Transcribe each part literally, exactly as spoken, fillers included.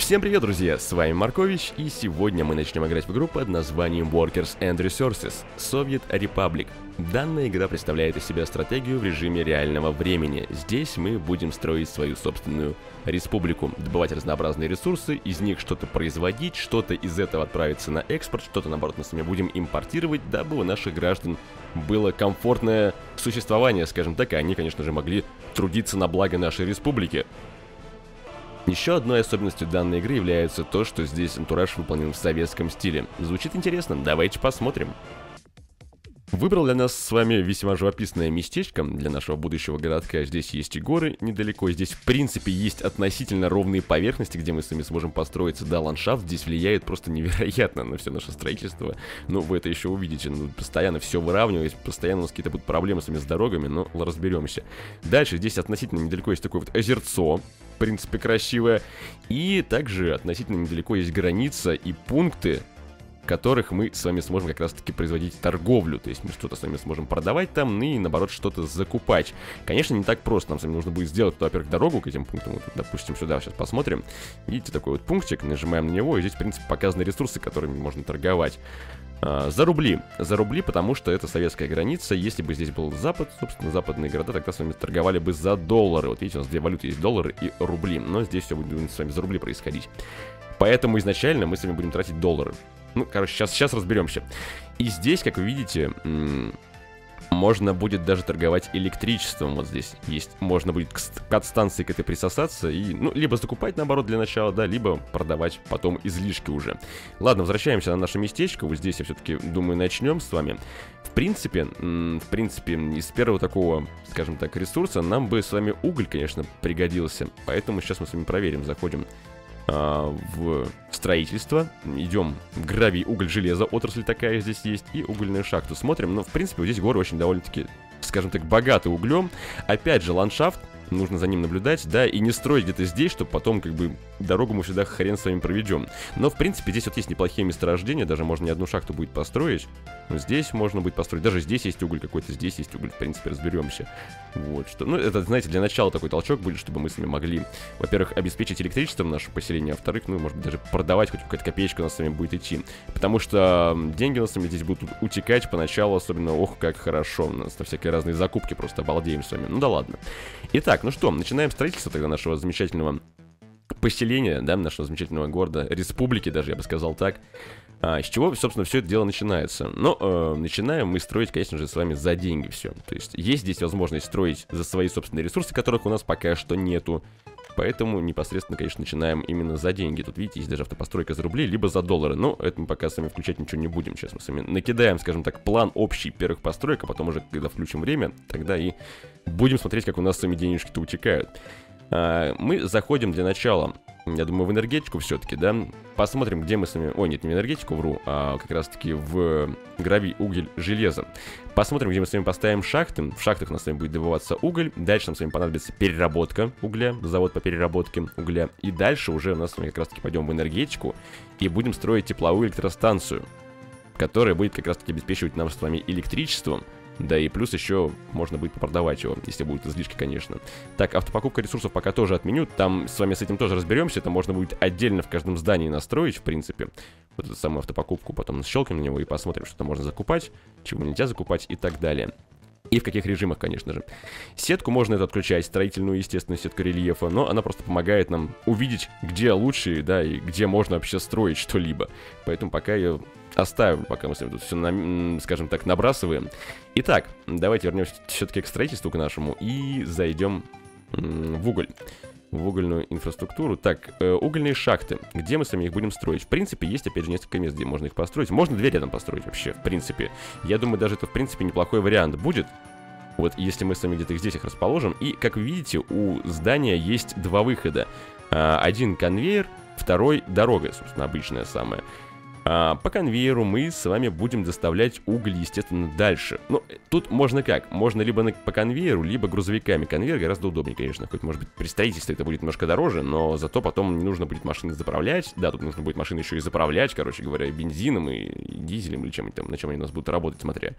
Всем привет, друзья, с вами Маркович, и сегодня мы начнем играть в игру под названием Workers and Resources Soviet Republic. Данная игра представляет из себя стратегию в режиме реального времени. Здесь мы будем строить свою собственную республику, добывать разнообразные ресурсы, из них что-то производить, что-то из этого отправиться на экспорт, что-то, наоборот, мы с вами будем импортировать, дабы у наших граждан было комфортное существование, скажем так, и они, конечно же, могли трудиться на благо нашей республики. Еще одной особенностью данной игры является то, что здесь антураж выполнен в советском стиле. Звучит интересно, давайте посмотрим. Выбрал для нас с вами весьма живописное местечко для нашего будущего городка. Здесь есть и горы недалеко, здесь в принципе есть относительно ровные поверхности, где мы с вами сможем построиться. Да, ландшафт здесь влияет просто невероятно на все наше строительство. Ну, вы это еще увидите, ну, постоянно все выравнивается, постоянно у нас какие-то будут проблемы с вами с дорогами, но разберемся. Дальше здесь относительно недалеко есть такое вот озерцо, в принципе красивое. И также относительно недалеко есть граница и пункты, в которых мы с вами сможем как раз таки производить торговлю. То есть мы что-то с вами сможем продавать там, и наоборот что-то закупать. Конечно, не так просто. Нам с вами нужно будет сделать, во-первых, дорогу к этим пунктам. Вот, допустим, сюда сейчас посмотрим. Видите, такой вот пунктик, нажимаем на него, и здесь, в принципе, показаны ресурсы, которыми можно торговать. А, за рубли. За рубли, потому что это советская граница. Если бы здесь был Запад, собственно, западные города, тогда с вами торговали бы за доллары. Вот видите, у нас две валюты есть, доллары и рубли. Но здесь все будет с вами за рубли происходить. Поэтому изначально мы с вами будем тратить доллары. Ну, короче, сейчас, сейчас разберемся. И здесь, как вы видите, можно будет даже торговать электричеством. Вот здесь есть, можно будет к подстанции к этой присосаться и, ну, либо закупать, наоборот, для начала, да, либо продавать потом излишки уже. Ладно, возвращаемся на наше местечко. Вот здесь я все-таки, думаю, начнем с вами. В принципе, в принципе, из первого такого, скажем так, ресурса нам бы с вами уголь, конечно, пригодился. Поэтому сейчас мы с вами проверим, заходим в строительство, идем в гравий, уголь, железо, отрасль такая здесь есть, и угольную шахту смотрим. Но в принципе вот здесь горы очень довольно-таки, скажем так, богаты углем. Опять же, ландшафт, нужно за ним наблюдать, да, и не строить где-то здесь, чтобы потом, как бы, дорогу мы сюда хрен с вами проведем. Но, в принципе, здесь вот есть неплохие месторождения, даже можно не одну шахту будет построить. Здесь можно будет построить, даже здесь есть уголь какой-то, здесь есть уголь, в принципе, разберемся. Вот что, ну, это, знаете, для начала такой толчок будет, чтобы мы с вами могли, во-первых, обеспечить электричеством наше поселение, а во-вторых, ну, может быть, даже продавать, хоть какая-то копеечка у нас с вами будет идти. Потому что деньги у нас с вами здесь будут утекать поначалу, особенно, ох, как хорошо, у нас на всякие разные закупки, просто обалдеем с вами. Ну да ладно. Итак, ну что, начинаем строительство тогда нашего замечательного поселения, да, нашего замечательного города, республики даже, я бы сказал так. А, с чего, собственно, все это дело начинается? Но э, начинаем мы строить, конечно же, с вами за деньги все. То есть есть здесь возможность строить за свои собственные ресурсы, которых у нас пока что нету. Поэтому непосредственно, конечно, начинаем именно за деньги. Тут, видите, есть даже автопостройка за рубли, либо за доллары. Но это мы пока с вами включать ничего не будем. Сейчас мы с вами накидаем, скажем так, план общий первых построек, а потом уже, когда включим время, тогда и будем смотреть, как у нас с вами денежки-то утекают. А, мы заходим для начала, я думаю, в энергетику все-таки, да. Посмотрим, где мы с вами... Ой, нет, не в энергетику, вру, а как раз-таки в гравий, уголь, железо. Посмотрим, где мы с вами поставим шахты. В шахтах у нас с вами будет добываться уголь. Дальше нам с вами понадобится переработка угля, завод по переработке угля. И дальше уже у нас с вами как раз-таки пойдем в энергетику и будем строить тепловую электростанцию, которая будет как раз-таки обеспечивать нам с вами электричеством. Да и плюс еще можно будет продавать его, если будут излишки, конечно. Так, автопокупка ресурсов пока тоже отменю. Там с вами с этим тоже разберемся. Это можно будет отдельно в каждом здании настроить, в принципе. Вот эту самую автопокупку. Потом щелкаем на него и посмотрим, что там можно закупать, чего нельзя закупать и так далее. И в каких режимах, конечно же. Сетку можно это отключать, строительную, естественно, сетку рельефа, но она просто помогает нам увидеть, где лучше, да, и где можно вообще строить что-либо. Поэтому пока я оставим, пока мы с вами тут все, на, скажем так, набрасываем. Итак, давайте вернемся все-таки к строительству, к нашему, и зайдем в уголь. В угольную инфраструктуру. Так, э, угольные шахты. Где мы с вами их будем строить? В принципе, есть, опять же, несколько мест, где можно их построить. Можно две рядом построить вообще, в принципе. Я думаю, даже это, в принципе, неплохой вариант будет. Вот, если мы с вами где-то здесь их расположим. И, как вы видите, у здания есть два выхода. А, один конвейер, второй дорога, собственно, обычная самая. А, по конвейеру мы с вами будем доставлять уголь, естественно, дальше. Ну, тут можно как? Можно либо на, по конвейеру, либо грузовиками. Конвейер гораздо удобнее, конечно. Хоть, может быть, при строительстве это будет немножко дороже, но зато потом не нужно будет машины заправлять. Да, тут нужно будет машины еще и заправлять, короче говоря, бензином и, и дизелем или чем-нибудь там, на чем они у нас будут работать, смотря.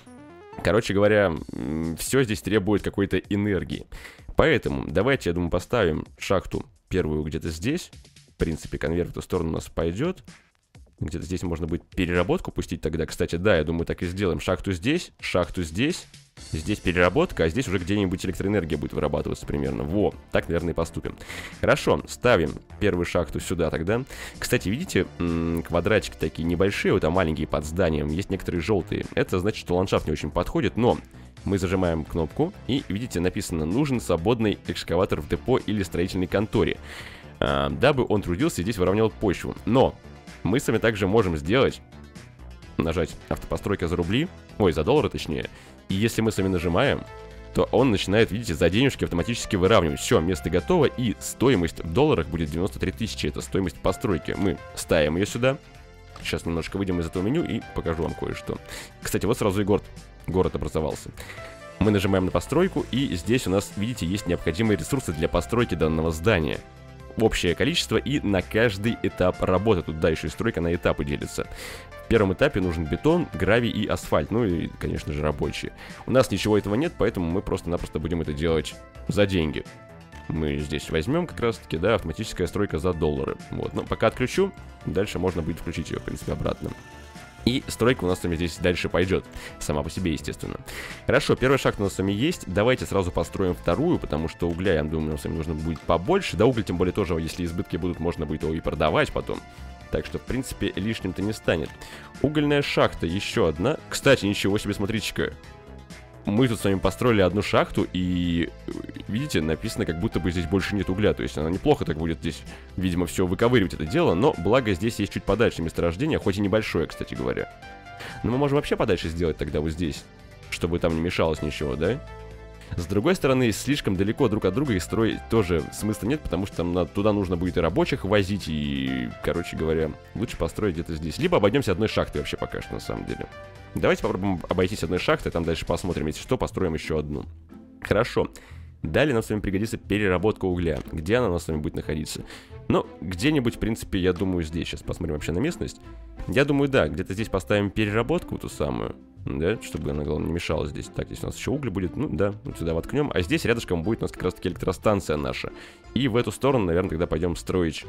Короче говоря, все здесь требует какой-то энергии. Поэтому давайте, я думаю, поставим шахту первую где-то здесь. В принципе, конвейер в эту сторону у нас пойдет. Где-то здесь можно будет переработку пустить тогда. Кстати, да, я думаю, так и сделаем. Шахту здесь, шахту здесь. Здесь переработка, а здесь уже где-нибудь электроэнергия будет вырабатываться примерно. Во, так, наверное, и поступим. Хорошо, ставим первую шахту сюда тогда. Кстати, видите, квадратики такие небольшие, вот, а маленькие под зданием. Есть некоторые желтые. Это значит, что ландшафт не очень подходит, но мы зажимаем кнопку, и, видите, написано: нужен свободный экскаватор в депо или строительной конторе, а, дабы он трудился и здесь выравнивал почву. Но мы с вами также можем сделать, нажать автопостройка за рубли, ой, за доллары точнее, и если мы с вами нажимаем, то он начинает, видите, за денежки автоматически выравнивать. Все, место готово, и стоимость в долларах будет девяносто три тысячи, это стоимость постройки. Мы ставим ее сюда. Сейчас немножко выйдем из этого меню и покажу вам кое-что. Кстати, вот сразу и город, город образовался. Мы нажимаем на постройку, и здесь у нас, видите, есть необходимые ресурсы для постройки данного здания. Общее количество и на каждый этап работы. Тут, да, еще и стройка на этапы делится. В первом этапе нужен бетон, гравий и асфальт. Ну и, конечно же, рабочие. У нас ничего этого нет, поэтому мы просто-напросто будем это делать за деньги. Мы здесь возьмем как раз-таки, да, автоматическая стройка за доллары. Вот, но пока отключу, дальше можно будет включить ее, в принципе, обратно. И стройка у нас с вами здесь дальше пойдет. Сама по себе, естественно. Хорошо, первая шахта у нас с вами есть. Давайте сразу построим вторую, потому что угля, я думаю, нам с вами нужно будет побольше. Да, уголь, тем более, тоже, если избытки будут, можно будет его и продавать потом. Так что, в принципе, лишним-то не станет. Угольная шахта, еще одна. Кстати, ничего себе, смотрите-ка. Мы тут с вами построили одну шахту, и, видите, написано, как будто бы здесь больше нет угля. То есть она неплохо так будет здесь, видимо, все выковыривать это дело. Но, благо, здесь есть чуть подальше месторождение, хоть и небольшое, кстати говоря. Но мы можем вообще подальше сделать тогда вот здесь, чтобы там не мешалось ничего, да? С другой стороны, слишком далеко друг от друга и строить тоже смысла нет, потому что там туда нужно будет и рабочих возить, и, короче говоря, лучше построить где-то здесь. Либо обойдемся одной шахтой вообще пока что, на самом деле. Давайте попробуем обойтись одной шахтой, там дальше посмотрим, если что, построим еще одну. Хорошо. Далее нам с вами пригодится переработка угля. Где она у нас с вами будет находиться? Ну, где-нибудь, в принципе, я думаю, здесь. Сейчас посмотрим вообще на местность. Я думаю, да, где-то здесь поставим переработку, ту самую, да, чтобы она, главное, не мешала здесь. Так, здесь у нас еще уголь будет, ну да, вот сюда воткнем. А здесь рядышком будет у нас как раз-таки электростанция наша. И в эту сторону, наверное, тогда пойдем строить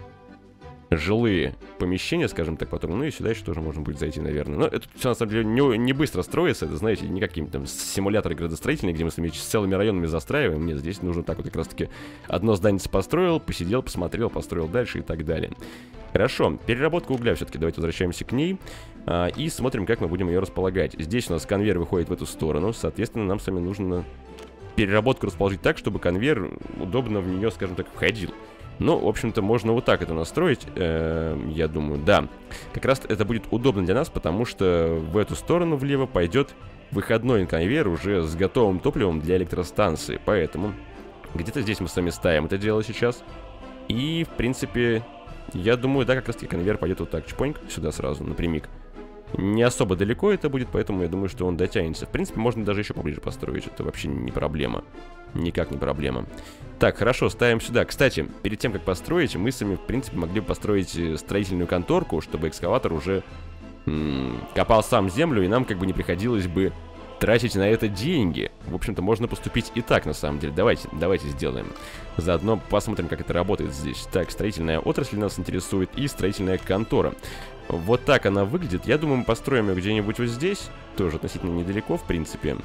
жилые помещения, скажем так, потом. Ну и сюда еще тоже можно будет зайти, наверное. Но это все, на самом деле, не, не быстро строится. Это, знаете, не какие-то там симуляторы градостроительные, где мы с вами с целыми районами застраиваем. Нет, здесь нужно так вот как раз-таки одно здание построил, посидел, посмотрел, построил дальше и так далее. Хорошо, переработка угля все-таки. Давайте возвращаемся к ней а, и смотрим, как мы будем ее располагать. Здесь у нас конвейер выходит в эту сторону. Соответственно, нам с вами нужно переработку расположить так, чтобы конвейер удобно в нее, скажем так, входил. Ну, в общем-то, можно вот так это настроить, э, я думаю, да. Как раз это будет удобно для нас, потому что в эту сторону влево пойдет выходной конвейер уже с готовым топливом для электростанции. Поэтому где-то здесь мы с вами ставим это дело сейчас. И, в принципе, я думаю, да, как раз таки конвейер пойдет вот так, чпоньк, сюда сразу, напрямик. Не особо далеко это будет, поэтому я думаю, что он дотянется. В принципе, можно даже еще поближе построить, это вообще не проблема. Никак не проблема. Так, хорошо, ставим сюда. Кстати, перед тем, как построить, мы сами, в принципе, могли бы построить строительную конторку, чтобы экскаватор уже м-м, копал сам землю, и нам как бы не приходилось бы тратить на это деньги. В общем-то, можно поступить и так, на самом деле. Давайте, давайте сделаем. Заодно посмотрим, как это работает здесь. Так, строительная отрасль нас интересует и строительная контора. Вот так она выглядит. Я думаю, мы построим ее где-нибудь вот здесь. Тоже относительно недалеко, в принципе.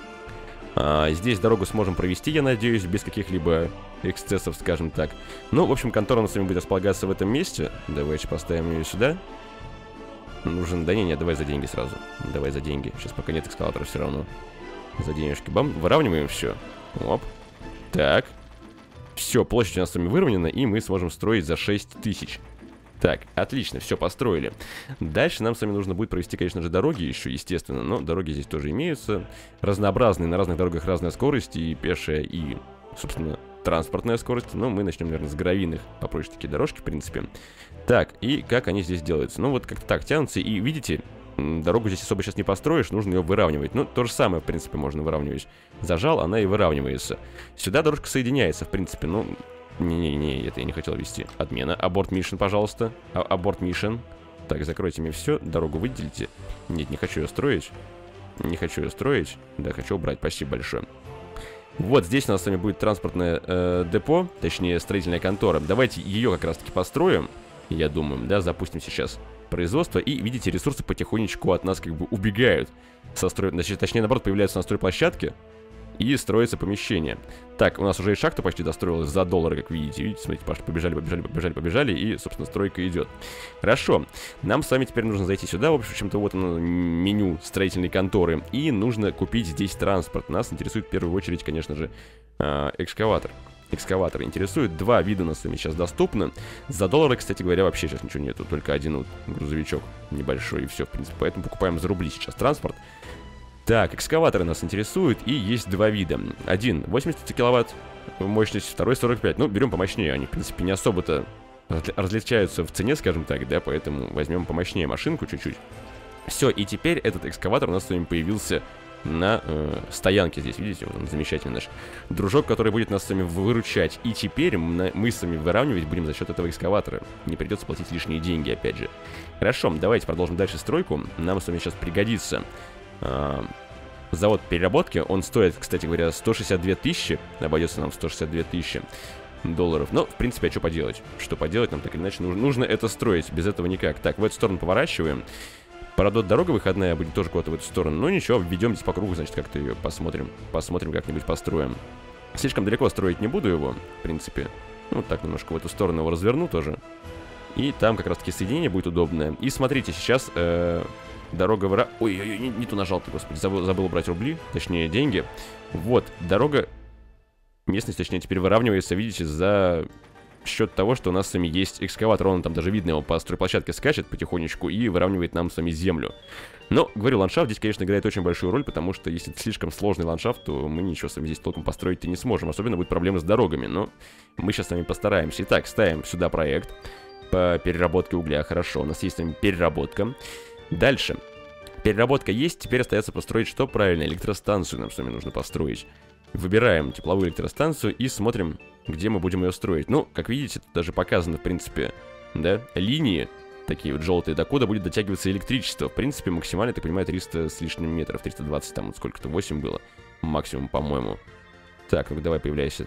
А, здесь дорогу сможем провести, я надеюсь, без каких-либо эксцессов, скажем так. Ну, в общем, контора у нас с вами будет располагаться в этом месте. Давайте поставим ее сюда. Нужен... Да не, не, давай за деньги сразу. Давай за деньги. Сейчас пока нет эскалатора все равно. За денежки. Бам, выравниваем все. Оп. Так. Все, площадь у нас с вами выровнена, и мы сможем строить за шесть тысяч. Так, отлично, все, построили. Дальше нам с вами нужно будет провести, конечно же, дороги еще, естественно. Но дороги здесь тоже имеются. Разнообразные, на разных дорогах разная скорость. И пешая, и, собственно, транспортная скорость. Но мы начнем, наверное, с гравийных. Попроще такие дорожки, в принципе. Так, и как они здесь делаются? Ну, вот как-то так тянутся. И, видите, дорогу здесь особо сейчас не построишь, нужно ее выравнивать. Ну, то же самое, в принципе, можно выравнивать. Зажал, она и выравнивается. Сюда дорожка соединяется, в принципе, ну... Не-не-не, это я не хотел вести. Отмена. Аборт миссион, пожалуйста. А аборт миссион. Так, закройте мне все. Дорогу выделите. Нет, не хочу ее строить. Не хочу ее строить. Да, хочу убрать. Спасибо большое. Вот здесь у нас с вами будет транспортное э, депо, точнее строительная контора. Давайте ее как раз таки построим, я думаю, да, запустим сейчас производство. И видите, ресурсы потихонечку от нас как бы убегают. Со строй... Значит, точнее, наоборот, появляются на стройплощадке и строится помещение. Так, у нас уже и шахта почти достроилась за доллары, как видите. Видите, смотрите, побежали, побежали, побежали, побежали, и, собственно, стройка идет. Хорошо. Нам с вами теперь нужно зайти сюда, в общем-то, вот оно, меню строительной конторы. И нужно купить здесь транспорт. Нас интересует в первую очередь, конечно же, экскаватор. Экскаватор интересует. Два вида у нас с вами сейчас доступны. За доллары, кстати говоря, вообще сейчас ничего нету. Только один вот грузовичок небольшой, и все, в принципе. Поэтому покупаем за рубли сейчас транспорт. Так, экскаваторы нас интересуют, и есть два вида. Один восемьдесят киловатт мощность, второй сорок пять. Ну, берем помощнее, они, в принципе, не особо-то различаются в цене, скажем так, да, поэтому возьмем помощнее машинку чуть-чуть. Все, и теперь этот экскаватор у нас с вами появился на э, стоянке здесь, видите, вот он замечательный наш дружок, который будет нас с вами выручать. И теперь мы, мы с вами выравнивать будем за счет этого экскаватора. Не придется платить лишние деньги, опять же. Хорошо, давайте продолжим дальше стройку. Нам с вами сейчас пригодится завод переработки. Он стоит, кстати говоря, сто шестьдесят две тысячи. Обойдется нам сто шестьдесят две тысячи долларов. Но, в принципе, а что поделать? Что поделать нам так или иначе нужно, нужно это строить. Без этого никак. Так, в эту сторону поворачиваем. Правда, дорога выходная будет тоже куда-то в эту сторону. Но ничего, введем здесь по кругу, значит, как-то ее посмотрим. Посмотрим, как-нибудь построим. Слишком далеко строить не буду его, в принципе. Ну, вот так немножко в эту сторону его разверну тоже. И там как раз-таки соединение будет удобное. И смотрите, сейчас... Э Дорога в... Ой-ой-ой, не, не ту нажал-то, господи, забыл, забыл убрать рубли, точнее деньги. Вот, дорога, местность, точнее, теперь выравнивается, видите, за счет того, что у нас с вами есть экскаватор. Он там даже видно, его по стройплощадке скачет потихонечку и выравнивает нам с вами землю. Но, говорю, ландшафт здесь, конечно, играет очень большую роль, потому что если это слишком сложный ландшафт, то мы ничего с вами здесь толком построить-то не сможем. Особенно будет проблемы с дорогами, но мы сейчас с вами постараемся. Итак, ставим сюда проект по переработке угля. Хорошо, у нас есть с вами переработка. Дальше. Переработка есть, теперь остается построить что? Правильно, электростанцию нам с вами нужно построить. Выбираем тепловую электростанцию и смотрим, где мы будем ее строить. Ну, как видите, тут даже показано, в принципе, да, линии, такие вот желтые, докуда будет дотягиваться электричество. В принципе, максимально, я так понимаю, триста с лишним метров, триста двадцать, там вот сколько-то, восемь было, максимум, по-моему. Так, ну давай, появляйся.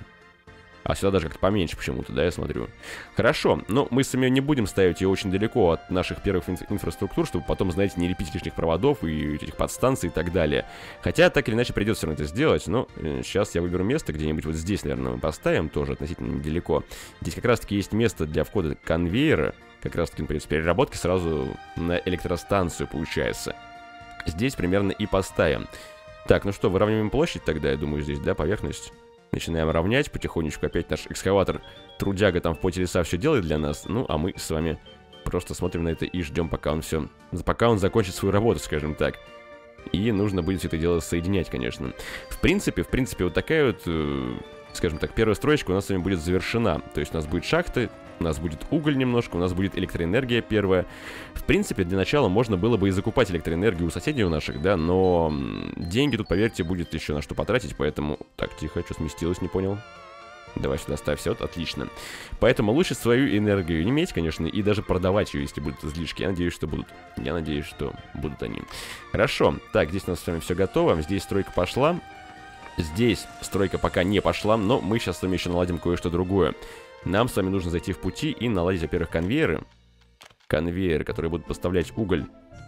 А сюда даже как-то поменьше почему-то, да, я смотрю. Хорошо, но мы с вами не будем ставить ее очень далеко от наших первых инфра инфраструктур, чтобы потом, знаете, не лепить лишних проводов и этих подстанций и так далее. Хотя, так или иначе, придется все равно это сделать, но э, сейчас я выберу место где-нибудь вот здесь, наверное, мы поставим, тоже относительно недалеко. Здесь как раз-таки есть место для входа конвейера, как раз-таки, например, с переработки сразу на электростанцию получается. Здесь примерно и поставим. Так, ну что, выравниваем площадь тогда, я думаю, здесь, да, поверхность. Начинаем равнять потихонечку. Опять наш экскаватор трудяга там в поте лица все делает для нас. Ну, а мы с вами просто смотрим на это и ждем, пока он все... Пока он закончит свою работу, скажем так. И нужно будет все это дело соединять, конечно. В принципе, в принципе, вот такая вот, э, скажем так, первая строечка у нас с вами будет завершена. То есть у нас будет шахты, у нас будет уголь немножко, у нас будет электроэнергия первая. В принципе, для начала можно было бы и закупать электроэнергию у соседей у наших, да, но деньги тут, поверьте, будет еще на что потратить, поэтому... Так, тихо, что сместилось, не понял. Давай сюда ставься, вот, отлично. Поэтому лучше свою энергию иметь, конечно, и даже продавать ее, если будут излишки. Я надеюсь, что будут. Я надеюсь, что будут они. Хорошо. Так, здесь у нас с вами все готово. Здесь стройка пошла. Здесь стройка пока не пошла, но мы сейчас с вами еще наладим кое-что другое. Нам с вами нужно зайти в пути и наладить, во-первых, конвейеры. Конвейеры, которые будут поставлять уголь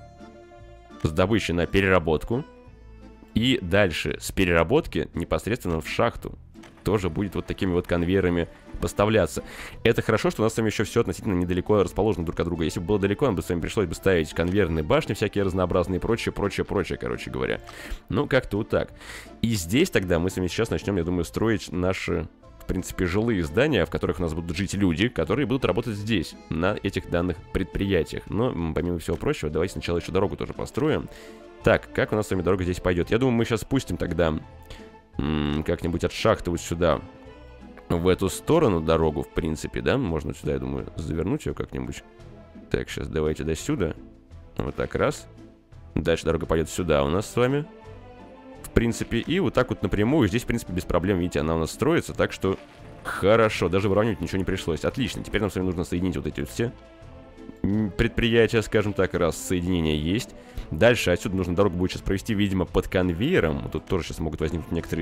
с добычи на переработку. И дальше с переработки непосредственно в шахту тоже будет вот такими вот конвейерами поставляться. Это хорошо, что у нас с вами еще все относительно недалеко расположено друг от друга. Если бы было далеко, нам бы с вами пришлось бы ставить конвейерные башни всякие разнообразные и прочее, прочее, прочее, короче говоря. Ну, как-то вот так. И здесь тогда мы с вами сейчас начнем, я думаю, строить наши, в принципе, жилые здания, в которых у нас будут жить люди, которые будут работать здесь, на этих данных предприятиях. Но, помимо всего прочего, давайте сначала еще дорогу тоже построим. Так, как у нас с вами дорога здесь пойдет? Я думаю, мы сейчас спустим тогда как-нибудь от шахты вот сюда, в эту сторону дорогу, в принципе, да? Можно сюда, я думаю, завернуть ее как-нибудь. Так, сейчас давайте до сюда. Вот так, раз. Дальше дорога пойдет сюда у нас с вами. В принципе, и вот так вот напрямую. Здесь, в принципе, без проблем, видите, она у нас строится. Так что хорошо, даже выравнивать ничего не пришлось. Отлично, теперь нам с вами нужно соединить вот эти вот все предприятия, скажем так, раз соединение есть. Дальше отсюда нужно дорогу будет сейчас провести, видимо, под конвейером. Тут тоже сейчас могут возникнуть некоторые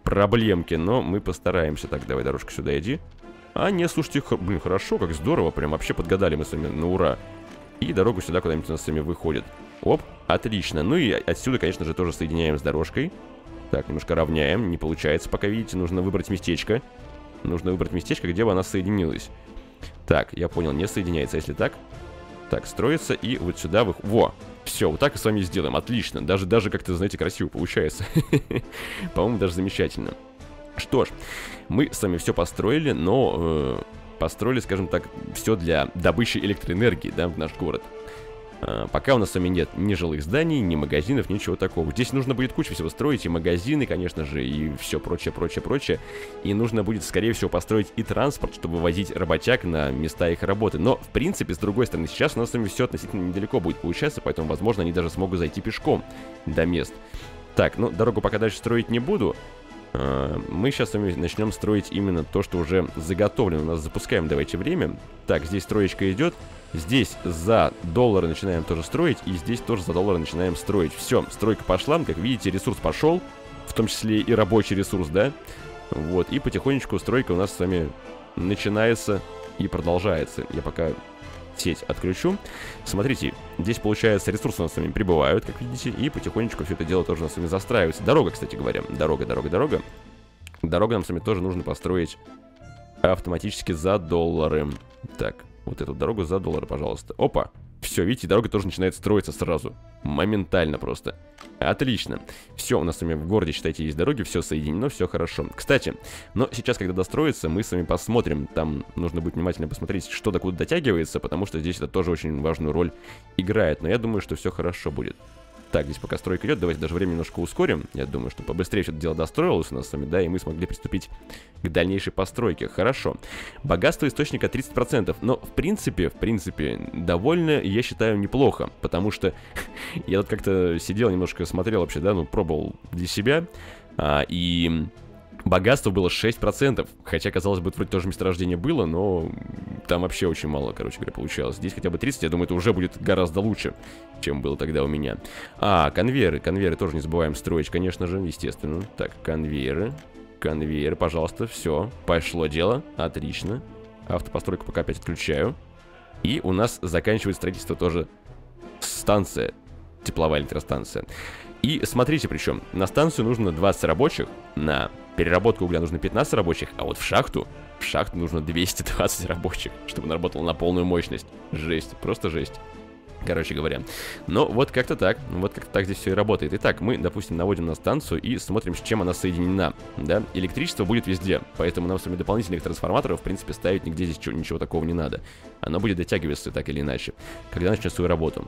проблемки, но мы постараемся. Так, давай, дорожка, сюда иди. А, не, слушайте, блин, хорошо, как здорово, прям вообще подгадали мы с вами на ура. И дорогу сюда куда-нибудь у нас с вами выходит. Оп, отлично. Ну и отсюда, конечно же, тоже соединяем с дорожкой. Так, немножко равняем, не получается пока, видите, нужно выбрать местечко. Нужно выбрать местечко, где бы она соединилась. Так, я понял, не соединяется, если так. Так, строится и вот сюда вы... Во! Все, вот так и с вами сделаем, отлично. Даже, даже как-то, знаете, красиво получается. По-моему, даже замечательно. Что ж, мы с вами все построили, но э, построили, скажем так, все для добычи электроэнергии, да, в наш город. Э, пока у нас с вами нет ни жилых зданий, ни магазинов, ничего такого. Здесь нужно будет кучу всего строить, и магазины, конечно же, и все прочее, прочее, прочее. И нужно будет, скорее всего, построить и транспорт, чтобы возить работяг на места их работы. Но, в принципе, с другой стороны, сейчас у нас с вами все относительно недалеко будет получаться, поэтому, возможно, они даже смогут зайти пешком до мест. Так, ну, дорогу пока дальше строить не буду. Мы сейчас с вами начнем строить именно то, что уже заготовлено. У нас запускаем, давайте, время. Так, здесь строечка идет. Здесь за доллары начинаем тоже строить. И здесь тоже за доллары начинаем строить. Все, стройка пошла. Как видите, ресурс пошел. В том числе и рабочий ресурс, да? Вот, и потихонечку стройка у нас с вами начинается и продолжается. Я пока сеть отключу. Смотрите, здесь, получается, ресурсы у нас с вами прибывают, как видите, и потихонечку все это дело тоже у нас с вами застраивается. Дорога, кстати говоря. Дорога, дорога, дорога. Дорогу нам с вами тоже нужно построить автоматически за доллары. Так, вот эту дорогу за доллары, пожалуйста. Опа! Все, видите, дорога тоже начинает строиться сразу. Моментально просто. Отлично. Все, у нас с вами в городе, считайте, есть дороги, все соединено, все хорошо. Кстати, но сейчас, когда достроится, мы с вами посмотрим. Там нужно будет внимательно посмотреть, что докуда дотягивается, потому что здесь это тоже очень важную роль играет. Но я думаю, что все хорошо будет. Так, здесь пока стройка идет, давайте даже время немножко ускорим. Я думаю, что побыстрее все это дело достроилось у нас с вами, да, и мы смогли приступить к дальнейшей постройке. Хорошо. Богатство источника тридцать процентов, но в принципе, в принципе, довольно, я считаю, неплохо, потому что я тут как-то сидел, немножко смотрел вообще, да, ну, пробовал для себя, а, и... Богатство было шесть процентов, хотя, казалось бы, вроде тоже месторождение было, но там вообще очень мало, короче говоря, получалось. Здесь хотя бы тридцать, я думаю, это уже будет гораздо лучше, чем было тогда у меня. А, конвейеры, конвейеры тоже не забываем строить, конечно же, естественно. Так, конвейеры, конвейеры, пожалуйста, все, пошло дело, отлично. Автопостройку пока опять отключаю. И у нас заканчивает строительство тоже станция, тепловая электростанция. И смотрите, причем, на станцию нужно двадцать рабочих, на переработку угля нужно пятнадцать рабочих, а вот в шахту, в шахту нужно двести двадцать рабочих, чтобы она работала на полную мощность. Жесть, просто жесть. Короче говоря. Но вот как-то так, вот как-то так здесь все и работает. Итак, мы, допустим, наводим на станцию и смотрим, с чем она соединена, да. Электричество будет везде, поэтому нам с вами дополнительных трансформаторов, в принципе, ставить нигде здесь ничего, ничего такого не надо. Оно будет дотягиваться так или иначе, когда начнет свою работу.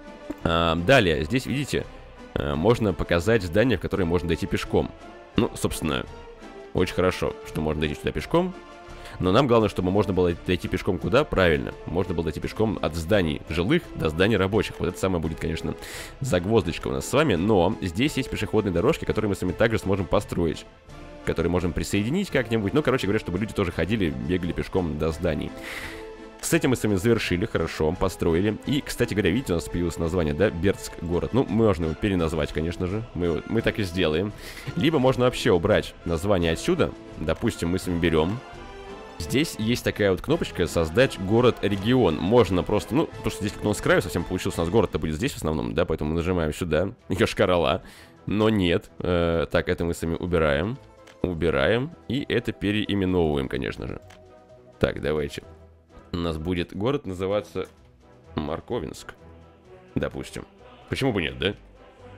А, далее, здесь, видите, можно показать здания, в которые можно дойти пешком. Ну, собственно, очень хорошо, что можно дойти сюда пешком. Но нам главное, чтобы можно было дойти пешком куда? Правильно. Можно было дойти пешком от зданий жилых до зданий рабочих. Вот это самое будет, конечно, загвоздочка у нас с вами. Но здесь есть пешеходные дорожки, которые мы с вами также сможем построить. Которые можем присоединить как-нибудь. Ну, короче говоря, чтобы люди тоже ходили, бегали пешком до зданий. С этим мы с вами завершили, хорошо, построили. И, кстати говоря, видите, у нас появилось название, да, Бердск город. Ну, можно его переназвать, конечно же, мы, мы так и сделаем. Либо можно вообще убрать название отсюда. Допустим, мы с вами берем. Здесь есть такая вот кнопочка «Создать город-регион». Можно просто, ну, потому что здесь как-то он с краю совсем получился, у нас город-то будет здесь в основном, да, поэтому мы нажимаем сюда, Йошкар-Ола. Но нет, э, так, это мы с вами убираем, убираем, и это переименовываем, конечно же. Так, давайте. У нас будет город называться Марковинск, допустим. Почему бы нет, да?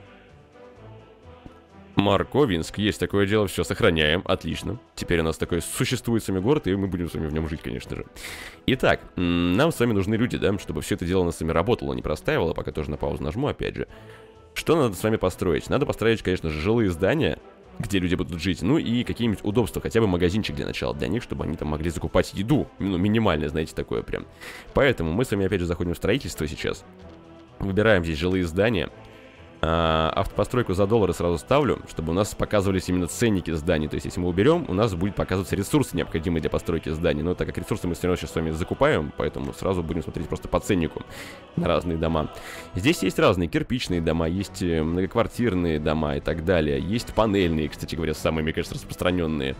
Марковинск, есть такое дело, все, сохраняем, отлично. Теперь у нас такой существует с вами город, и мы будем с вами в нем жить, конечно же. Итак, нам с вами нужны люди, да, чтобы все это дело у нас с вами работало, не простаивало, пока тоже на паузу нажму, опять же. Что надо с вами построить? Надо построить, конечно же, жилые здания, где люди будут жить, ну и какие-нибудь удобства, хотя бы магазинчик для начала для них, чтобы они там могли закупать еду, ну, минимальное, знаете, такое прям. Поэтому мы с вами опять же заходим в строительство сейчас, выбираем здесь жилые здания, А, автопостройку за доллары сразу ставлю, чтобы у нас показывались именно ценники зданий. То есть, если мы уберем, у нас будет показываться ресурсы, необходимые для постройки зданий. Но так как ресурсы мы все равно сейчас с вами закупаем, поэтому сразу будем смотреть просто по ценнику на разные дома. Здесь есть разные кирпичные дома, есть многоквартирные дома и так далее. Есть панельные, кстати говоря, самые, мне кажется, распространенные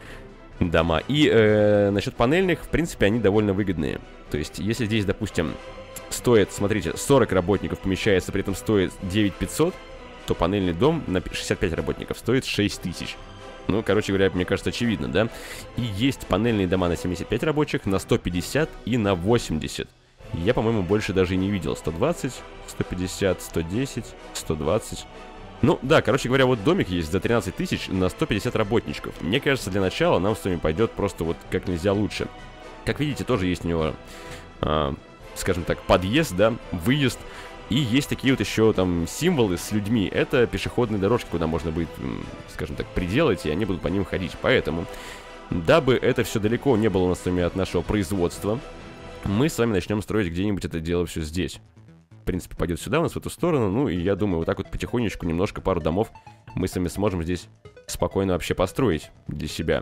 дома. И э, насчет панельных, в принципе, они довольно выгодные. То есть, если здесь, допустим, стоит, смотрите, сорок работников помещается, при этом стоит девять тысяч пятьсот, то панельный дом на шестьдесят пять работников стоит шесть тысяч. Ну, короче говоря, мне кажется, очевидно, да? И есть панельные дома на семьдесят пять рабочих, на сто пятьдесят и на восемьдесят. Я, по-моему, больше даже и не видел. сто двадцать, сто пятьдесят, сто десять, сто двадцать. Ну, да, короче говоря, вот домик есть за тринадцать тысяч на сто пятьдесят работничков. Мне кажется, для начала нам с вами пойдет просто вот как нельзя лучше. Как видите, тоже есть у него... А, скажем так, подъезд, да, выезд. И есть такие вот еще там символы с людьми. Это пешеходные дорожки, куда можно будет, скажем так, приделать, и они будут по ним ходить. Поэтому, дабы это все далеко не было у нас с вами от нашего производства, мы с вами начнем строить где-нибудь это дело все здесь. В принципе, пойдет сюда у нас, в эту сторону. Ну, и я думаю, вот так вот потихонечку, немножко, пару домов мы с вами сможем здесь спокойно вообще построить для себя.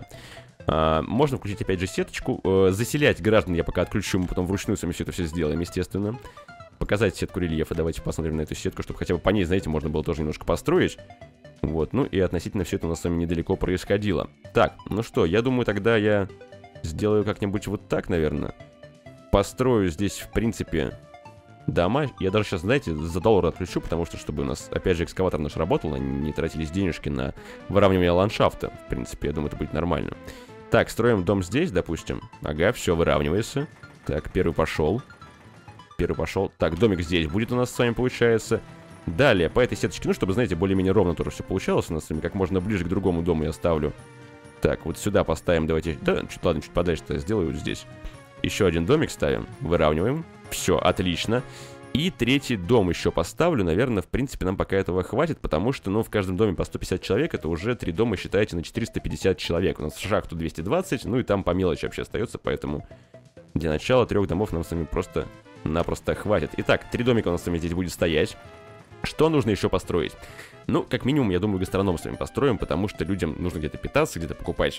А, можно включить опять же сеточку, э, заселять граждан я пока отключу, мы потом вручную с вами все это все сделаем, естественно. Показать сетку рельефа, давайте посмотрим на эту сетку, чтобы хотя бы по ней, знаете, можно было тоже немножко построить. Вот, ну и относительно все это у нас с вами недалеко происходило. Так, ну что, я думаю, тогда я сделаю как-нибудь вот так, наверное. Построю здесь, в принципе, дома. Я даже сейчас, знаете, за доллар отключу, потому что, чтобы у нас, опять же, экскаватор наш работал, а не тратились денежки на выравнивание ландшафта. В принципе, я думаю, это будет нормально. Так, строим дом здесь, допустим. Ага, все, выравнивается. Так, первый пошел. Первый пошел. Так, домик здесь будет у нас с вами, получается. Далее, по этой сеточке, ну, чтобы, знаете, более-менее ровно тоже все получалось у нас с вами, как можно ближе к другому дому я ставлю. Так, вот сюда поставим, давайте... Да, чуть, ладно, чуть подальше-то сделаю вот здесь. Еще один домик ставим, выравниваем. Все, отлично. И третий дом еще поставлю. Наверное, в принципе, нам пока этого хватит, потому что, ну, в каждом доме по сто пятьдесят человек, это уже три дома, считайте, на четыреста пятьдесят человек. У нас шахту двести двадцать, ну и там по мелочи вообще остается, поэтому для начала трех домов нам с вами просто-напросто хватит. Итак, три домика у нас с вами здесь будет стоять. Что нужно еще построить? Ну, как минимум, я думаю, гастроном с вами построим, потому что людям нужно где-то питаться, где-то покупать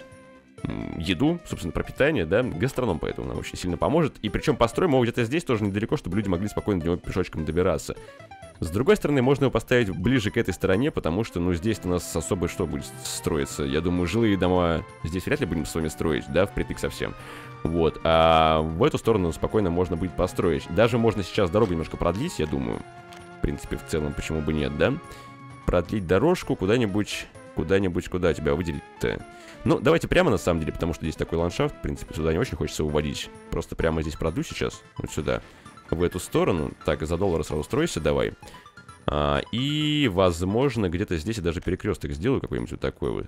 еду, собственно, пропитание, да, гастроном поэтому нам очень сильно поможет. И причем построим его где-то здесь тоже недалеко, чтобы люди могли спокойно до него пешочком добираться. С другой стороны, можно его поставить ближе к этой стороне, потому что, ну, здесь у нас особо что будет строиться. Я думаю, жилые дома здесь вряд ли будем с вами строить, да, впритык совсем. Вот, а в эту сторону спокойно можно будет построить. Даже можно сейчас дорогу немножко продлить, я думаю. В принципе, в целом, почему бы нет, да? Продлить дорожку куда-нибудь, куда-нибудь, куда тебя выделить-то? Ну, давайте прямо на самом деле, потому что здесь такой ландшафт, в принципе, сюда не очень хочется уводить. Просто прямо здесь продлю сейчас, вот сюда, в эту сторону. Так, за доллары сразу стройся, давай. А, и, возможно, где-то здесь я даже перекресток сделаю какой-нибудь вот такой вот.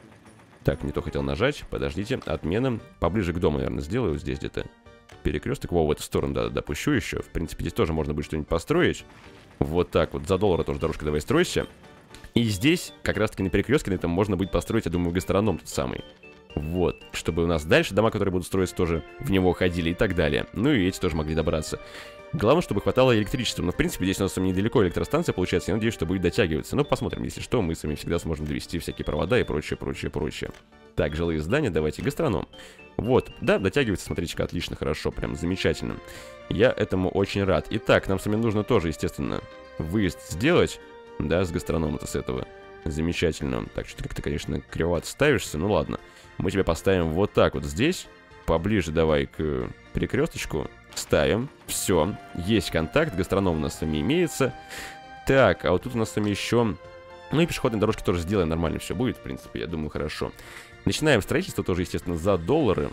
Так, не то хотел нажать, подождите, отмена. Поближе к дому, наверное, сделаю, вот здесь где-то перекресток. Во, в эту сторону, да, допущу еще. В принципе, здесь тоже можно будет что-нибудь построить. Вот так вот, за доллары тоже дорожка давай стройся. И здесь, как раз-таки на перекрестке, на этом можно будет построить, я думаю, гастроном тот самый. Вот, чтобы у нас дальше дома, которые будут строиться, тоже в него ходили и так далее. Ну и эти тоже могли добраться. Главное, чтобы хватало электричества. Но, в принципе, здесь у нас недалеко электростанция получается. Я надеюсь, что будет дотягиваться. Но посмотрим, если что, мы с вами всегда сможем довести всякие провода и прочее, прочее, прочее. Так, жилые здания, давайте гастроном. Вот, да, дотягивается, смотрите-ка, отлично, хорошо, прям замечательно. Я этому очень рад. Итак, нам с вами нужно тоже, естественно, выезд сделать. Да, с гастронома-то с этого. Замечательно. Так, что ты как-то, конечно, кривовато ставишься. Ну ладно. Мы тебя поставим вот так вот здесь. Поближе давай к перекресточку. Ставим. Все. Есть контакт. Гастроном у нас с вами имеется. Так, а вот тут у нас с вами еще... Ну и пешеходные дорожки тоже сделаем. Нормально все будет, в принципе. Я думаю, хорошо. Начинаем строительство тоже, естественно, за доллары.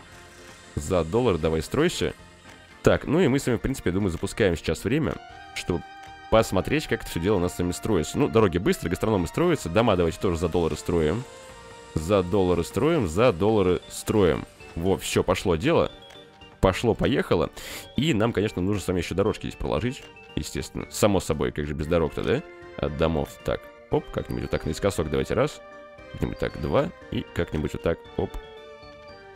За доллары давай стройся. Так, ну и мы с вами, в принципе, я думаю, запускаем сейчас время, чтобы... посмотреть, как это все дело у нас с вами строится. Ну, дороги быстро, гастрономы строятся. Дома давайте тоже за доллары строим. За доллары строим, за доллары строим. Во, все, пошло дело. Пошло-поехало. И нам, конечно, нужно с вами еще дорожки здесь проложить. Естественно. Само собой, как же без дорог-то, да? От домов. Так, оп, как-нибудь вот так наискосок давайте раз. Как-нибудь так, два. И как-нибудь вот так, оп.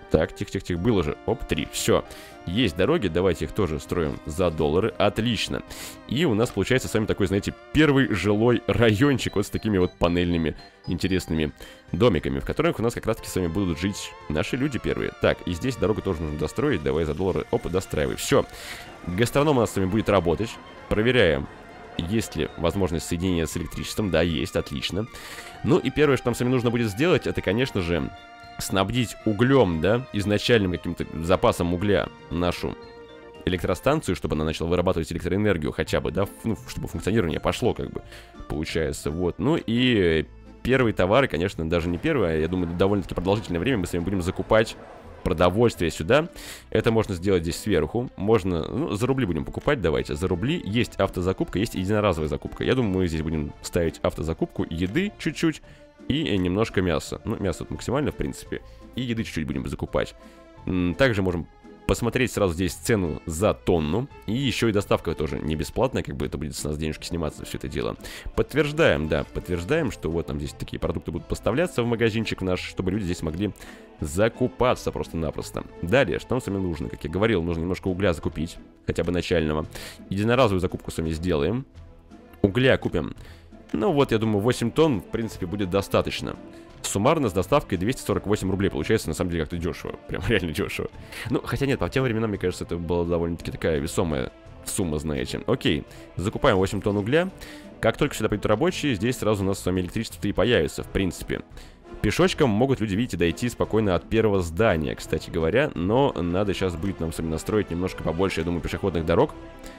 Так, тихо-тихо-тихо, было же. Оп, три. Все. Есть дороги, давайте их тоже строим за доллары. Отлично. И у нас получается с вами такой, знаете, первый жилой райончик вот с такими вот панельными интересными домиками, в которых у нас как раз-таки с вами будут жить наши люди первые. Так, и здесь дорогу тоже нужно достроить. Давай за доллары. Оп, достраивай. Все. Гастроном у нас с вами будет работать. Проверяем, есть ли возможность соединения с электричеством. Да, есть, отлично. Ну и первое, что нам с вами нужно будет сделать, это, конечно же, снабдить углем, да, изначальным каким-то запасом угля нашу электростанцию, чтобы она начала вырабатывать электроэнергию хотя бы, да, ну, чтобы функционирование пошло, как бы, получается, вот. Ну и первые товары, конечно, даже не первые, а, я думаю, довольно-таки продолжительное время мы с вами будем закупать продовольствие сюда. Это можно сделать здесь сверху. Можно, ну, за рубли будем покупать, давайте. За рубли есть автозакупка, есть единоразовая закупка. Я думаю, мы здесь будем ставить автозакупку еды чуть-чуть и немножко мяса. Ну, мясо тут максимально, в принципе. И еды чуть-чуть будем закупать. Также можем посмотреть сразу здесь цену за тонну. И еще и доставка тоже не бесплатная, как бы это будет с нас денежки сниматься, все это дело. Подтверждаем, да, подтверждаем, что вот нам здесь такие продукты будут поставляться в магазинчик наш, чтобы люди здесь могли закупаться просто-напросто. Далее, что нам с вами нужно? Как я говорил, нужно немножко угля закупить, хотя бы начального. Единоразовую закупку с вами сделаем. Угля купим. Ну вот, я думаю, восемь тонн, в принципе, будет достаточно. Суммарно с доставкой двести сорок восемь рублей. Получается, на самом деле, как-то дешево. Прям реально дешево. Ну, хотя нет, по тем временам, мне кажется, это была довольно-таки такая весомая сумма, знаете. Окей, закупаем восемь тонн угля. Как только сюда придут рабочие, здесь сразу у нас с вами электричество и появится, в принципе. Пешочком могут люди, видите, дойти спокойно от первого здания, кстати говоря. Но надо сейчас будет нам с вами настроить немножко побольше, я думаю, пешеходных дорог.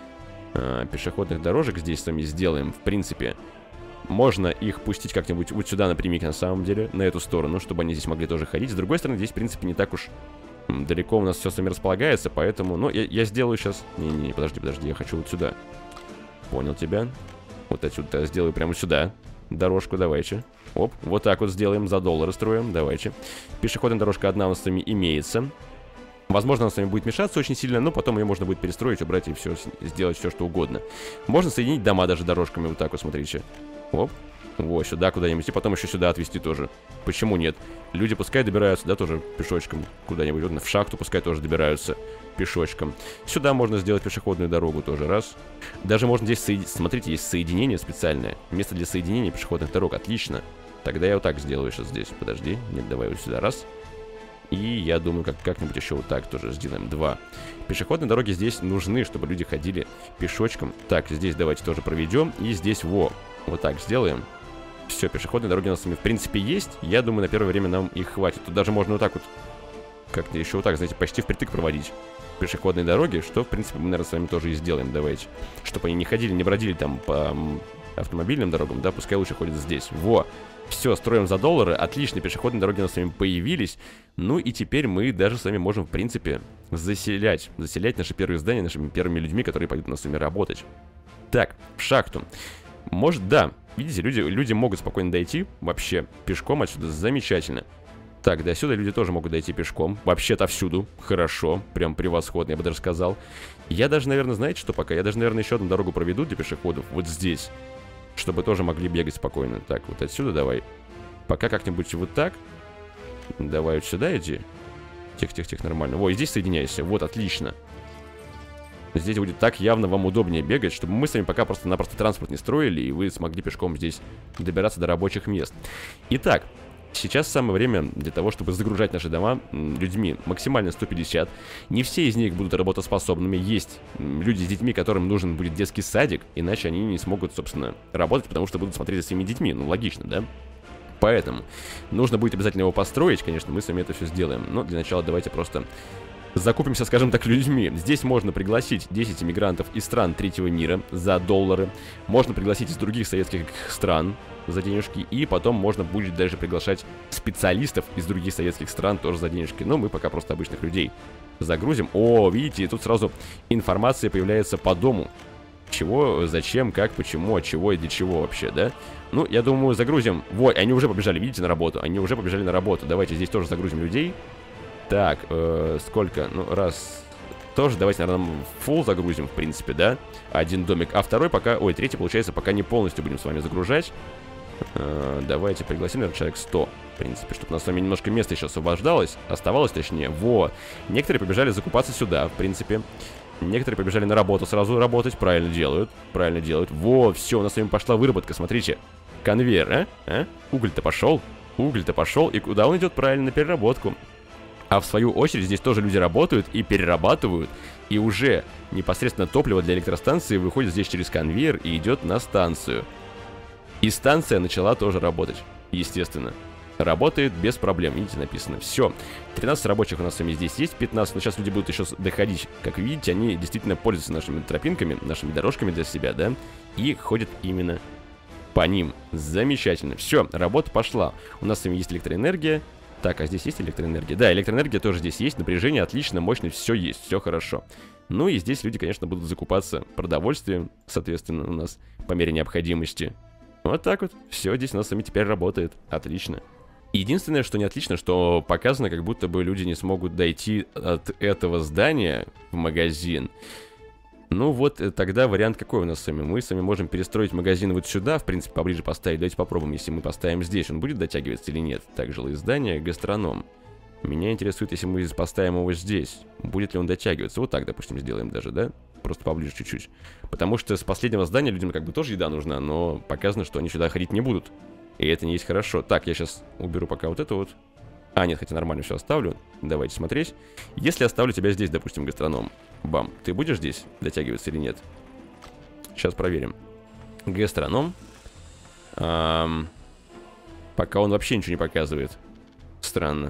А, пешеходных дорожек здесь с вами сделаем, в принципе. Можно их пустить как-нибудь вот сюда напрямик, на самом деле, на эту сторону, чтобы они здесь могли тоже ходить. С другой стороны, здесь, в принципе, не так уж далеко у нас все с вами располагается, поэтому... Ну, я, я сделаю сейчас... Не-не-не, подожди, подожди, я хочу вот сюда. Понял тебя. Вот отсюда сделаю прямо сюда дорожку, давайте. Оп, вот так вот сделаем, за доллары строим, давайте. Пешеходная дорожка одна у нас с вами имеется. Возможно, она с вами будет мешаться очень сильно, но потом ее можно будет перестроить, убрать и все, сделать все, что угодно. Можно соединить дома даже дорожками, вот так вот, смотрите. Оп, вот сюда куда-нибудь, и потом еще сюда отвезти тоже. Почему нет? Люди пускай добираются, да, тоже пешочком куда-нибудь, вот в шахту пускай тоже добираются пешочком. Сюда можно сделать пешеходную дорогу тоже, раз. Даже можно здесь соединить, смотрите, есть соединение специальное. Место для соединения пешеходных дорог, отлично. Тогда я вот так сделаю сейчас здесь, подожди, нет, давай вот сюда, раз. И я думаю, как- как-нибудь еще вот так тоже сделаем, два. Пешеходные дороги здесь нужны, чтобы люди ходили пешочком. Так, здесь давайте тоже проведем, и здесь, во, вот так сделаем. Все, пешеходные дороги у нас с вами в принципе есть. Я думаю, на первое время нам их хватит. Тут даже можно вот так вот, как-то еще вот так, знаете, почти впритык проводить пешеходные дороги, что, в принципе, мы, наверное, с вами тоже и сделаем, давайте. Чтобы они не ходили, не бродили там по м, автомобильным дорогам, да, пускай лучше ходят здесь. Во! Все, строим за доллары, отлично, пешеходные дороги у нас с вами появились. Ну и теперь мы даже с вами можем, в принципе, заселять. Заселять наши первые здания нашими первыми людьми, которые пойдут у нас с вами работать. Так, в шахту. Может, да, видите, люди, люди могут спокойно дойти вообще пешком отсюда, замечательно. Так, до сюда люди тоже могут дойти пешком. Вообще-то всюду. Хорошо, прям превосходно, я бы даже сказал. Я даже, наверное, знаете, что пока? Я даже, наверное, еще одну дорогу проведу для пешеходов вот здесь, чтобы тоже могли бегать спокойно. Так, вот отсюда давай. Пока как-нибудь вот так. Давай вот сюда иди. Тихо-тихо-тихо, нормально. Ой, здесь соединяйся. Вот, отлично. Здесь будет так явно вам удобнее бегать, чтобы мы с вами пока просто-напросто транспорт не строили, и вы смогли пешком здесь добираться до рабочих мест. Итак, сейчас самое время для того, чтобы загружать наши дома людьми максимально сто пятьдесят. Не все из них будут работоспособными. Есть люди с детьми, которым нужен будет детский садик, иначе они не смогут, собственно, работать, потому что будут смотреть за своими детьми. Ну, логично, да? Поэтому нужно будет обязательно его построить, конечно, мы с вами это все сделаем. Но для начала давайте просто закупимся, скажем так, людьми. Здесь можно пригласить десять иммигрантов из стран третьего мира за доллары. Можно пригласить из других советских стран за денежки. И потом можно будет даже приглашать специалистов из других советских стран тоже за денежки. Но мы пока просто обычных людей загрузим. О, видите, тут сразу информация появляется по дому. Чего, зачем, как, почему, от чего и для чего вообще, да? Ну, я думаю, загрузим. Вот, они уже побежали, видите, на работу. Они уже побежали на работу. Давайте здесь тоже загрузим людей. Так, э, сколько? Ну, раз... Тоже давайте, наверное, фулл загрузим, в принципе, да? Один домик. А второй пока... Ой, третий, получается, пока не полностью будем с вами загружать. Э, давайте пригласим, наверное, человек сто. В принципе, чтобы у нас с вами немножко места еще освобождалось. Оставалось, точнее. Во. Некоторые побежали закупаться сюда, в принципе. Некоторые побежали на работу сразу работать. Правильно делают. Правильно делают. Во, все, у нас с вами пошла выработка, смотрите. Конвейер, а? а? Уголь-то пошел. Уголь-то пошел. И куда он идет? Правильно, на переработку. А в свою очередь здесь тоже люди работают и перерабатывают. И уже непосредственно топливо для электростанции выходит здесь через конвейер и идет на станцию. И станция начала тоже работать, естественно. Работает без проблем, видите, написано. Все. тринадцать рабочих у нас с вами здесь есть, пятнадцать. Но сейчас люди будут еще доходить. Как видите, они действительно пользуются нашими тропинками, нашими дорожками для себя, да? И ходят именно по ним. Замечательно. Все, работа пошла. У нас с вами есть электроэнергия. Так, а здесь есть электроэнергия? Да, электроэнергия тоже здесь есть. Напряжение отлично, мощность, все есть, все хорошо. Ну и здесь люди, конечно, будут закупаться продовольствием, соответственно, у нас по мере необходимости. Вот так вот. Все здесь у нас с вами теперь работает. Отлично. Единственное, что не отлично, что показано, как будто бы люди не смогут дойти от этого здания в магазин. Ну вот, тогда вариант какой у нас с вами? Мы с вами можем перестроить магазин вот сюда, в принципе, поближе поставить. Давайте попробуем, если мы поставим здесь, он будет дотягиваться или нет. Так, жилые здания, гастроном. Меня интересует, если мы поставим его здесь, будет ли он дотягиваться. Вот так, допустим, сделаем даже, да? Просто поближе чуть-чуть. Потому что с последнего здания людям как бы тоже еда нужна, но показано, что они сюда ходить не будут. И это не есть хорошо. Так, я сейчас уберу пока вот это вот. А, нет, хотя нормально все оставлю. Давайте смотреть. Если оставлю тебя здесь, допустим, гастроном. Бам, ты будешь здесь дотягиваться или нет? Сейчас проверим. Гастроном. Эм, пока он вообще ничего не показывает. Странно.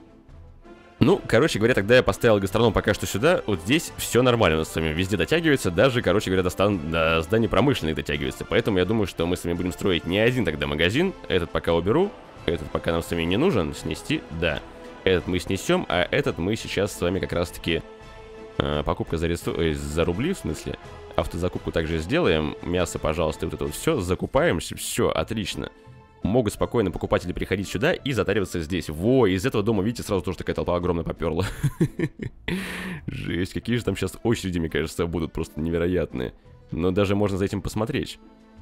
Ну, короче говоря, тогда я поставил гастроном пока что сюда. Вот здесь все нормально у нас с вами. Везде дотягивается. Даже, короче говоря, до, стан... до зданий промышленных дотягивается. Поэтому я думаю, что мы с вами будем строить не один тогда магазин. Этот пока уберу. Этот пока нам с вами не нужен. Снести, да. Этот мы снесем, а этот мы сейчас с вами как раз-таки... Э, покупка за, ресу... э, за рубли, в смысле. Автозакупку также сделаем. Мясо, пожалуйста, вот это вот все. Закупаемся. Все, отлично. Могут спокойно покупатели приходить сюда и затариваться здесь. Во, из этого дома, видите, сразу тоже такая толпа огромная поперла. Жесть, какие же там сейчас очереди, мне кажется, будут просто невероятные. Но даже можно за этим посмотреть.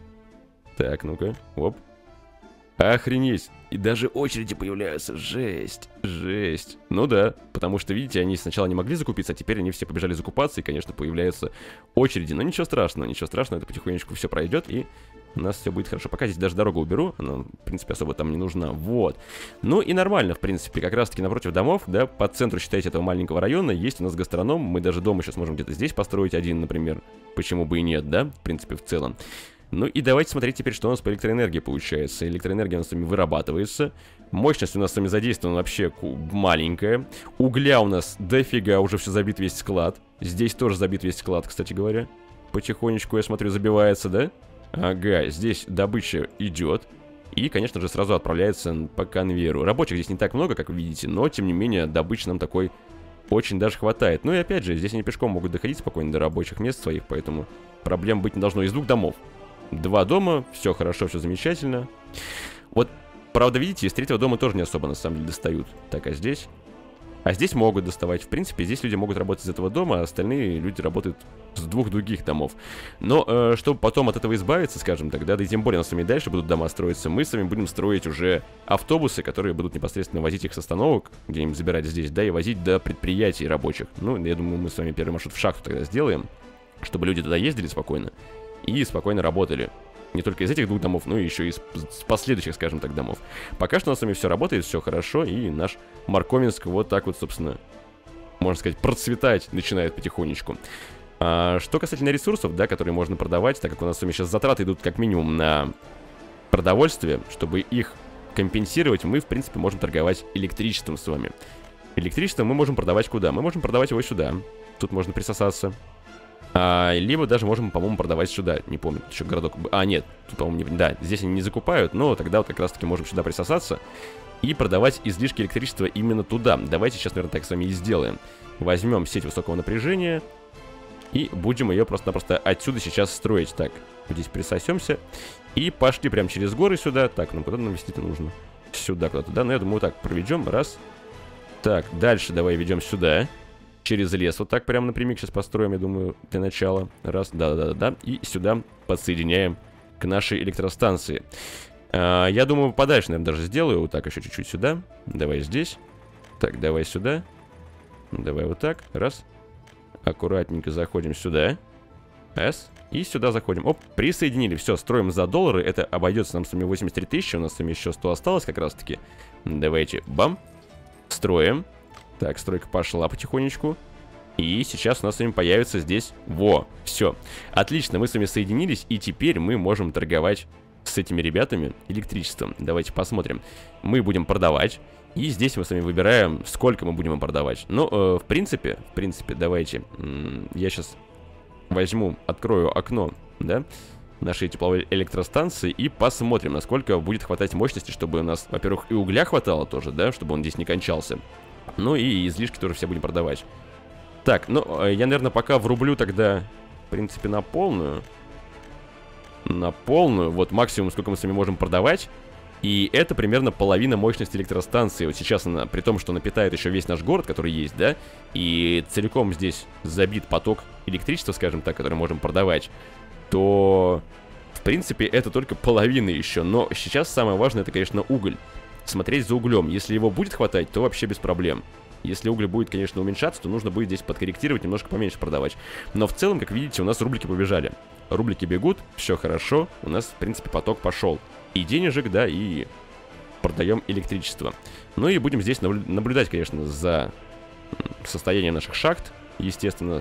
Так, ну-ка, оп. Охренеть. И даже очереди появляются. Жесть, жесть. Ну да, потому что, видите, они сначала не могли закупиться, а теперь они все побежали закупаться, и, конечно, появляются очереди. Но ничего страшного, ничего страшного, это потихонечку все пройдет, и у нас все будет хорошо. Пока здесь даже дорогу уберу, она, в принципе, особо там не нужна. Вот. Ну и нормально, в принципе, как раз-таки напротив домов, да, по центру, считайте, этого маленького района есть у нас гастроном. Мы даже дом еще сможем где-то здесь построить один, например. Почему бы и нет, да, в принципе, в целом. Ну и давайте смотреть теперь, что у нас по электроэнергии получается. Электроэнергия у нас с вами вырабатывается. Мощность у нас с вами задействована вообще маленькая. Угля у нас дофига, уже все забит весь склад. Здесь тоже забит весь склад, кстати говоря. Потихонечку, я смотрю, забивается, да? Ага, здесь добыча идет. И, конечно же, сразу отправляется по конвейеру. Рабочих здесь не так много, как вы видите, но, тем не менее, добычи нам такой очень даже хватает. Ну и опять же, здесь они пешком могут доходить спокойно до рабочих мест своих, поэтому проблем быть не должно. Из двух домов. Два дома, все хорошо, все замечательно. Вот, правда, видите, из третьего дома тоже не особо, на самом деле, достают. Так, а здесь? А здесь могут доставать. В принципе, здесь люди могут работать из этого дома, а остальные люди работают с двух других домов. Но, э, чтобы потом от этого избавиться, скажем так, да, да и тем более у нас с вами дальше будут дома строиться, мы с вами будем строить уже автобусы, которые будут непосредственно возить их с остановок, где-нибудь забирать здесь, да, и возить до предприятий рабочих. Ну, я думаю, мы с вами первый маршрут в шахту тогда сделаем, чтобы люди туда ездили спокойно и спокойно работали. Не только из этих двух домов, но и еще из последующих, скажем так, домов. Пока что у нас с вами все работает, все хорошо, и наш Марковинск вот так вот, собственно, можно сказать, процветать начинает потихонечку. А, что касательно ресурсов, да, которые можно продавать, так как у нас с вами сейчас затраты идут как минимум на продовольствие, чтобы их компенсировать, мы, в принципе, можем торговать электричеством с вами. Электричество мы можем продавать куда? Мы можем продавать его сюда. Тут можно присосаться. А, либо даже можем, по-моему, продавать сюда. Не помню, тут еще городок... А, нет, тут, по-моему, не... Да, здесь они не закупают, но тогда вот как раз-таки можем сюда присосаться и продавать излишки электричества именно туда. Давайте сейчас, наверное, так с вами и сделаем. Возьмем сеть высокого напряжения и будем ее просто-напросто отсюда сейчас строить. Так, здесь присосемся и пошли прямо через горы сюда. Так, ну куда нам вести-то нужно? Сюда куда-то, да? Ну, я думаю, вот так проведем. Раз. Так, дальше давай ведем сюда. Через лес вот так прямо напрямик сейчас построим, я думаю, для начала. Раз, да-да-да-да. И сюда подсоединяем к нашей электростанции. А, я думаю, подальше, наверное, даже сделаю. Вот так еще чуть-чуть сюда. Давай здесь. Так, давай сюда. Давай вот так. Раз. Аккуратненько заходим сюда. С. И сюда заходим. Оп, присоединили. Все, строим за доллары. Это обойдется нам с вами восемьдесят три тысячи. У нас с вами еще сто осталось как раз-таки. Давайте, бам. Строим. Так, стройка пошла потихонечку. И сейчас у нас с вами появится здесь... Во, все. Отлично, мы с вами соединились. И теперь мы можем торговать с этими ребятами электричеством. Давайте посмотрим. Мы будем продавать. И здесь мы с вами выбираем, сколько мы будем им продавать. Ну, э, в принципе, в принципе, давайте. Я сейчас возьму, открою окно, да, нашей тепловой электростанции и посмотрим, насколько будет хватать мощности, чтобы у нас, во-первых, и угля хватало тоже, да, чтобы он здесь не кончался. Ну и излишки тоже все будем продавать. Так, ну, я, наверное, пока врублю тогда, в принципе, на полную. На полную, вот максимум, сколько мы с вами можем продавать. И это примерно половина мощности электростанции. Вот сейчас она, при том, что она питает еще весь наш город, который есть, да, и целиком здесь забит поток электричества, скажем так, который можем продавать, то, в принципе, это только половина еще. Но сейчас самое важное, это, конечно, уголь. Смотреть за углем. Если его будет хватать, то вообще без проблем. Если уголь будет, конечно, уменьшаться, то нужно будет здесь подкорректировать, немножко поменьше продавать. Но в целом, как видите, у нас рублики побежали. Рублики бегут, все хорошо, у нас, в принципе, поток пошел. И денежек, да, и продаем электричество. Ну и будем здесь наблюдать, конечно, за состоянием наших шахт. Естественно,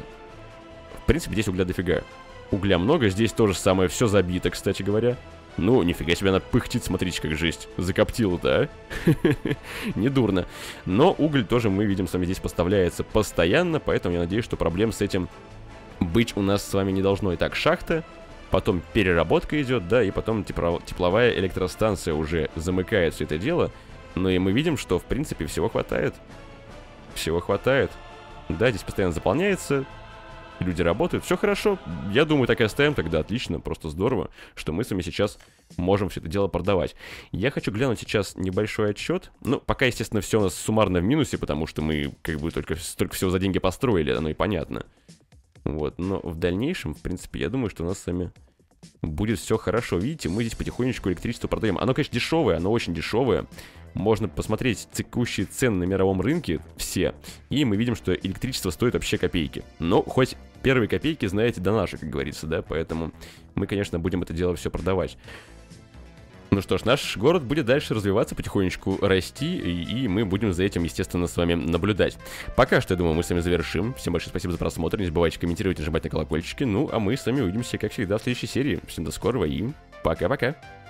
в принципе, здесь угля дофига. Угля много, здесь тоже самое, все забито, кстати говоря. Ну, нифига себе, она пыхтит, смотрите, как жесть. Закоптила-то, а? Недурно. Но уголь тоже, мы видим, с вами здесь поставляется постоянно, поэтому я надеюсь, что проблем с этим быть у нас с вами не должно. Итак, шахта, потом переработка идет, да, и потом тепловая электростанция уже замыкает все это дело. Ну и мы видим, что, в принципе, всего хватает. Всего хватает. Да, здесь постоянно заполняется. Люди работают, все хорошо. Я думаю, так и оставим тогда. Отлично, просто здорово, что мы с вами сейчас можем все это дело продавать. Я хочу глянуть сейчас небольшой отчет. Ну, пока, естественно, все у нас суммарно в минусе, потому что мы как бы только столько всего за деньги построили, оно и понятно. Вот, но в дальнейшем, в принципе, я думаю, что у нас с вами будет все хорошо. Видите, мы здесь потихонечку электричество продаем. Оно, конечно, дешевое, оно очень дешевое. Можно посмотреть текущие цены на мировом рынке, все. И мы видим, что электричество стоит вообще копейки. Но хоть первые копейки, знаете, до наших, как говорится, да. Поэтому мы, конечно, будем это дело все продавать. Ну что ж, наш город будет дальше развиваться, потихонечку расти, и, и мы будем за этим, естественно, с вами наблюдать. Пока что, я думаю, мы с вами завершим. Всем большое спасибо за просмотр, не забывайте комментировать, нажимать на колокольчики. Ну, а мы с вами увидимся, как всегда, в следующей серии. Всем до скорого и пока-пока.